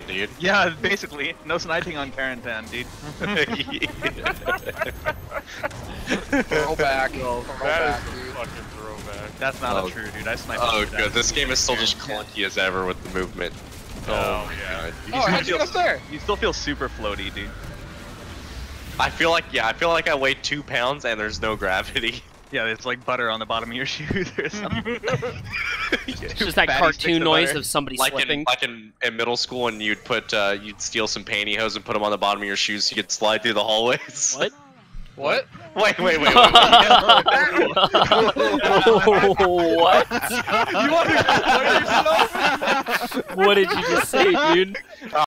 dude. Yeah, basically. No sniping on Karantan, dude. Throwback. That Throwback, is a dude. fucking throwback. That's not Oh. a true, dude. I sniped. Oh, the shit out good. of This him. game is still just clunky as ever with the movement. Oh, yeah. God. Oh, how'd you get us there? You still feel super floaty, dude. I feel like I weigh 2 pounds and there's no gravity. Yeah, it's like butter on the bottom of your shoes or something. It's just that cartoon noise of somebody slipping. In middle school, when you'd put you'd steal some pantyhose and put them on the bottom of your shoes so you could slide through the hallways. What? What? Wait. What? You want to explain yourself? What did you just say, dude?